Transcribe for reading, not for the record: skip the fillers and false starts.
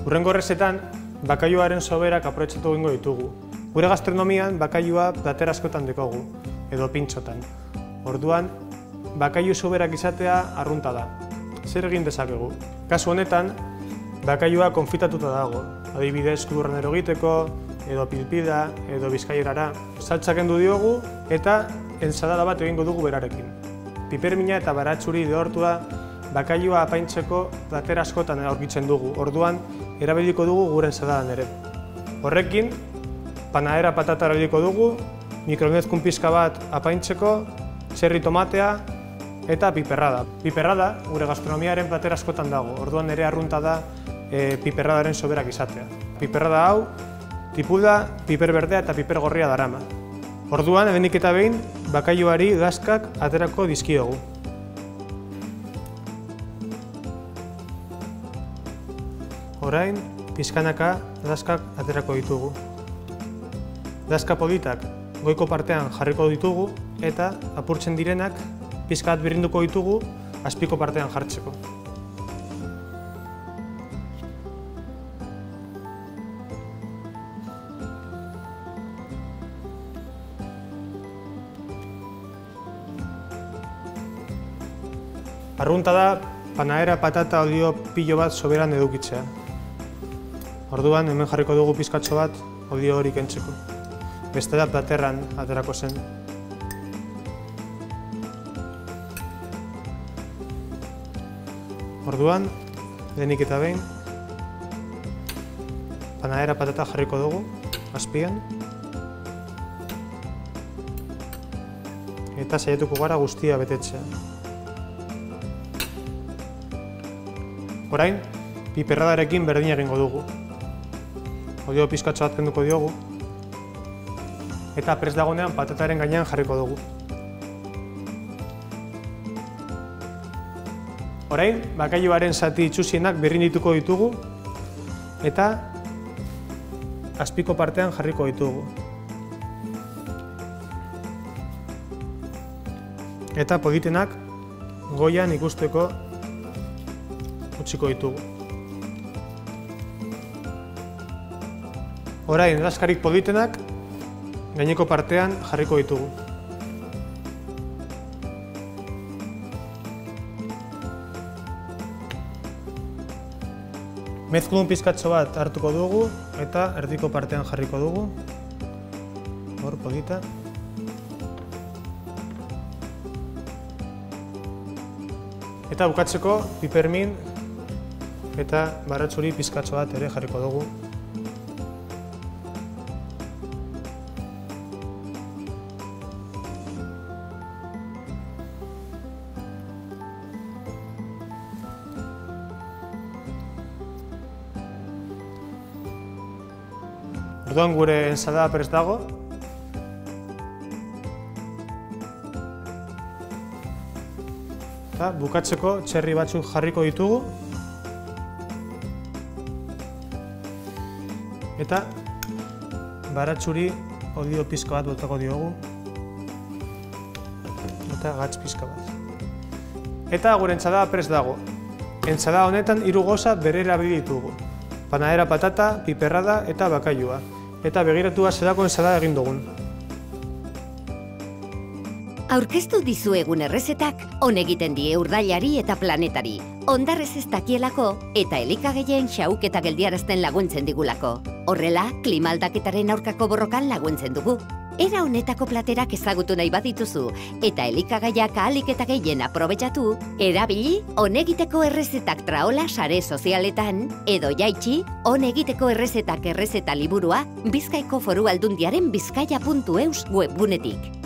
Hurrengo errezetan, bakailuaren soberak aprobetxatu egingo ditugu. Gure gastronomian bakailua plater askotan dekogu, edo pintxotan. Orduan, bakailu soberak izatea arrunta da. Zer egin dezakegu? Kasu honetan, bakailua konfitatuta dago. Adibidez, klurranero egiteko, edo pilpida, edo bizkaierara. Saltza kendu diogu eta ensalada bat egingo dugu berarekin. Pipermina eta baratxuri lehortua bakailua apaintzeko plater askotan aurkitzen dugu. Orduan, erabiliko dugu gure ensaladan ere. Horrekin, panadera patata erabiliko dugu, mikronezkun pizka bat apaintzeko, txerri tomatea eta piperrada. Piperrada gure gastronomiaren plater askotan dago. Orduan ere arrunta da piperradaren soberak izatea. Piperrada hau, tipulda, piper berdea eta piper gorria darama. Orduan, edenik eta behin, bakailuari gazkak aterako dizkiogu. Orain, pizkanaka gazkak aterako ditugu. Gazka politak goiko partean jarriko ditugu eta apurtzen direnak pizka bat birrinduko ditugu azpiko partean jartzeko. Arrunta da, panadera patata olio pilo bat soberan edukitzea. Orduan, hemen jarriko dugu pizkatxo bat olio hori kentzeko. Bestela platerran aterako zen. Orduan, lehenik eta behin, panadera patata jarriko dugu, azpian. Eta saiatuko gara guztia betetzea. Orain, piperradarekin berdin egingo dugu. Olio pizkatxo bat kenduko diogu. Eta prest dagoenean patataren gainean jarriko dugu. Orain, bakailuaren zati itxusienak birrindituko ditugu eta azpiko partean jarriko ditugu. Eta politenak goian ikusteko utziko ditugu. Orain, laskarik politenak gaineko partean jarriko ditugu. Mezklun pizkatxo bat hartuko dugu eta erdiko partean jarriko dugu. Hor, polita. Eta bukatzeko pipermin eta baratxuri pizkatxo bat ere jarriko dugu. Orduan gure ensalada prest dago. Eta bukatzeko txerri batzuk jarriko ditugu. Eta baratxuri olio pizka bat botako diogu. Eta gatz pizka bat. Eta gure ensalada prest dago. Ensalada honetan 3 gauza bere erabili ditugu. Panadera patata, piperrada eta bakailua. Eta begiratua zelako ensalada egin dugun. Aurkeztu dizuegun errezetak on egiten die urdailari eta planetari. Ondarrez ez dakielako eta elikagaien xahuketa geldiarazten laguntzen digulako. Horrela, klima aldaketaren aurkako borrokan laguntzen dugu. Era honetako platerak ezagutu nahi badituzu eta elikagaiak ahalik eta gehien aprobetxatu, erabili on egiteko errezetak traola sare sozialetan edo jaitsi on egiteko errezeta liburua Bizkaiko Foru Aldundiaren bizkaia.eus webgunetik.